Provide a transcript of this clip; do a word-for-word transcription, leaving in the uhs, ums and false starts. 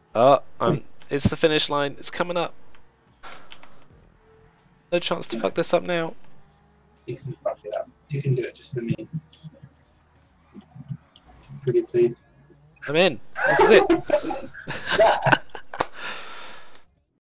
Oh, I'm. It's the finish line. It's coming up. No chance to fuck this up now. You can fuck it up. You can do it just for me. Pretty please. I'm in. This is it.